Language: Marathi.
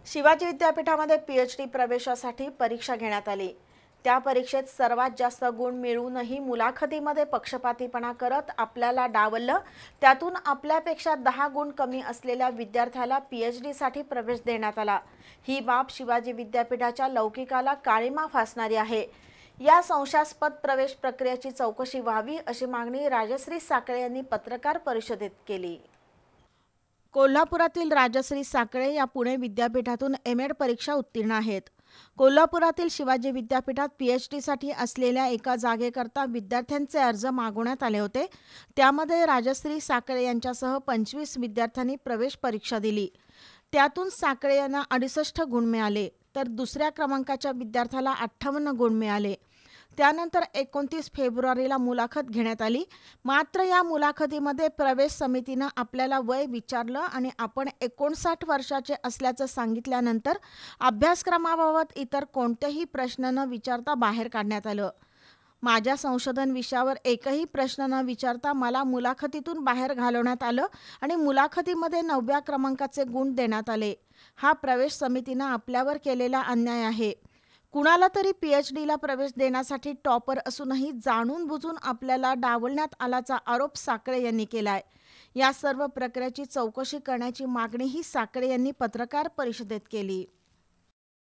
शिवाजी विद्यापीठामध्ये पीएचडी प्रवेशासाठी परीक्षा घेण्यात आली। त्या परीक्षेत सर्वात जास्त गुण मिळूनही मुलाखतीमध्ये पक्षपातीपणा करत आपल्याला डावललं। त्यातून आपल्यापेक्षा 10 गुण कमी असलेल्या विद्यार्थ्याला पीएचडी साठी प्रवेश देण्यात आला। ही बाब शिवाजी विद्यापीठाच्या लौकिकाला काळिमा फासणारी आहे। या संशयास्पद प्रवेश प्रक्रियेची चौकशी व्हावी अशी मागणी राजश्री साकळे यांनी पत्रकार परिषदेत केली। कोल्हापुरातील राजश्री साकळे या पुणे विद्यापीठातून एमएड परीक्षा उत्तीर्ण आहेत। कोल्हापुरातील शिवाजी विद्यापीठात पीएचडीसाठी असलेल्या एका जागेकरता विद्यार्थ्यांचे अर्ज मागवण्यात आले होते। त्यामध्ये राजश्री साकळे यांच्यासह 25 विद्यार्थ्यांनी प्रवेश परीक्षा दिली। त्यातून साकळे यांना 68 गुण मिळाले, तर दुसऱ्या क्रमांकाच्या विद्यार्थ्याला 58 गुण मिळाले। त्यानंतर 29 फेब्रुवारीला मुलाखत घेण्यात आली। मात्र या मुलाखतीमध्ये प्रवेश समितीनं आपल्याला वय विचारलं आणि आपण 59 वर्षाचे असल्याचं सांगितल्यानंतर अभ्यासक्रमाबाबत इतर कोणतेही प्रश्न न विचारता बाहेर काढण्यात आलं। माझ्या संशोधन विषयावर एकही प्रश्न न विचारता मला मुलाखतीतून बाहेर घालवण्यात आलं आणि मुलाखतीमध्ये 9व्या क्रमांकाचे गुण देण्यात आले। हा प्रवेश समितीनं आपल्यावर केलेला अन्याय आहे। कुणाला तरी पीएचडीला प्रवेश देण्यासाठी टॉपर असूनही जाणून बुजून आपल्याला डावलण्यात आल्याचा आरोप साकळे यांनी केलाय। या सर्व प्रक्रियेची चौकशी करण्याची मागणीही साकळे यांनी पत्रकार परिषदेत केली।